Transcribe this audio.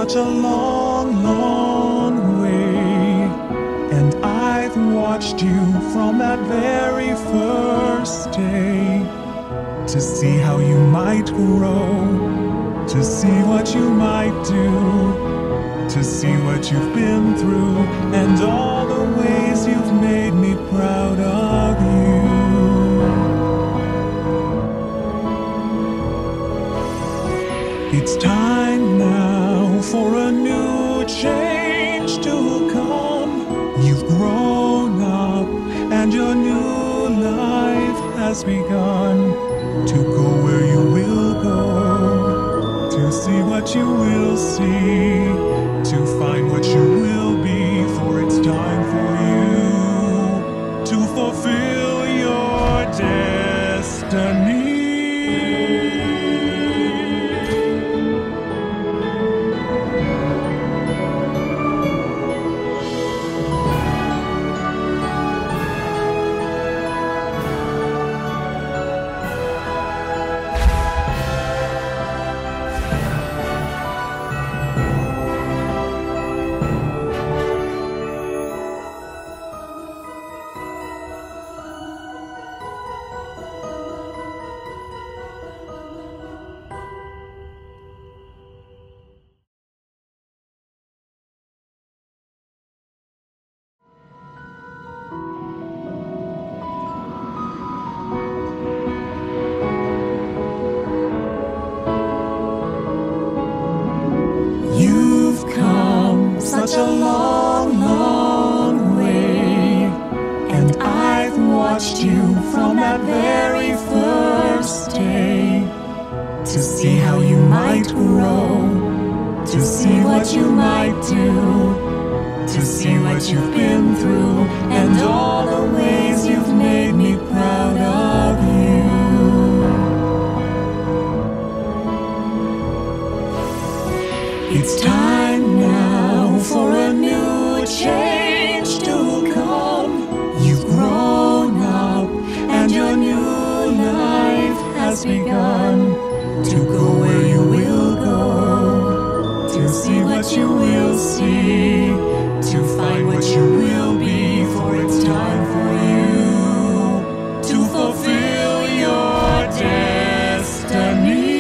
such a long, long way, and I've watched you from that very first day, to see how you might grow, to see what you might do, to see what you've been through, and all the ways you've made me proud of you. It's time now for a new change to come. You've grown up and your new life has begun. To go where you will go, to see what you will see, to find what you will be, for it's time for you to fulfill your destiny. Such a long, long way, and I've watched you from that very first day, to see how you might grow, to see what you might do, to see what you've been through, and all the ways you've made me proud of you. It's time now for a new change to come. You've grown up and your new life has begun. To go where you will go, to see what you will see, to find what you will be, for it's time for you to fulfill your destiny.